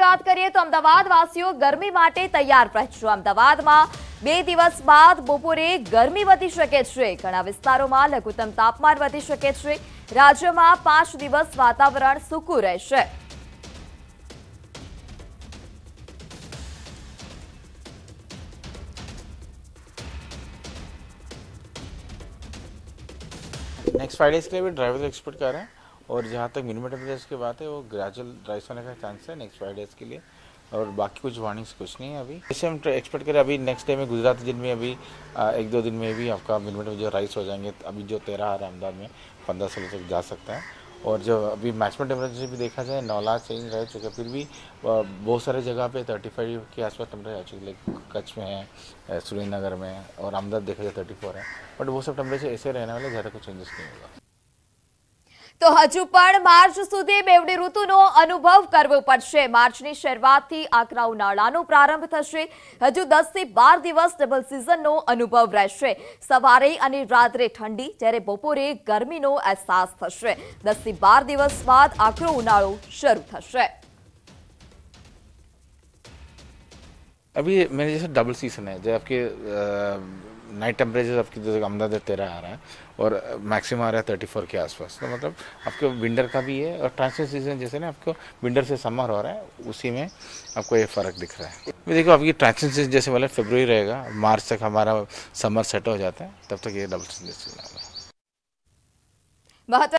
વાત કરીએ તો અમદાવાદ વાસીઓ ગરમી માટે તૈયાર રહેજો। અમદાવાદમાં 2 દિવસ બાદ બપોરે ગરમી વધી શકે છે। ઘણા વિસ્તારોમાં લઘુત્તમ તાપમાન વધી શકે છે। રાજ્યમાં 5 દિવસ વાતાવરણ સૂકું રહેશે। नेक्स्ट फ्राइडे के लिए भी ड्राइवर एक्सपेक्ट कर रहे हैं और जहाँ तक मिनिमम टेम्परेचर की बात है वो ग्रेजुअल राइज होने का चांस है नेक्स्ट फ्राइडेज के लिए। और बाकी कुछ वार्निंग्स कुछ नहीं है अभी, जैसे हम एक्सपेक्ट करें अभी नेक्स्ट डे में गुजरात दिन में अभी 1-2 दिन में भी आपका मिनिमम टेम्परेचर राइज हो जाएंगे। अभी जो 13 आ रहा है अहमदाबाद में 15 तक जा सकता है। और जो अभी मैक्सिमम टेम्परेचर भी देखा जाए 9 लाख चेंज रह चुके, फिर भी बहुत सारे जगह पे 35 के आसपास टेम्परेचर आ चुके। लाइक कच्छ में है, श्रीनगर में और अहमदाबाद देखा जाए 34 है। बट वो सब टेम्परेचर ऐसे रहने वाले, ज़्यादा कुछ चेंजेस नहीं होगा। तो हजू पण मार्च सुधी बेवडी ऋतुनो अनुभव करवो पड़शे। मार्चनी शरूआतथी आकरा उनाळानो प्रारंभ थशे। हजू 10 થી 12 દિવસ डबल सीजननो अनुभव रहेशे। सवारे अने रात्रे ठंडी ज्यारे बपोरे गरमीनो अहसास थशे। 10 થી 12 દિવસ बाद आकरो उनाळो शरू थशे। अभी मेरे जैसे डबल सीजन है, जो आपके नाइट टेम्परेचर आपकी जैसे अहमदाबाद 13 आ रहा है और मैक्सिमम आ रहा है 34 के आसपास। तो मतलब आपको विंटर का भी है और ट्रांजिशन सीजन जैसे ना आपको विंटर से समर हो रहा है, उसी में आपको ये फ़र्क दिख रहा है। देखो आपकी ट्रांजिशन सीजन जैसे वाला फरवरी रहेगा, मार्च तक हमारा समर सेट हो जाता है, तब तक ये डबल सीजन होगा।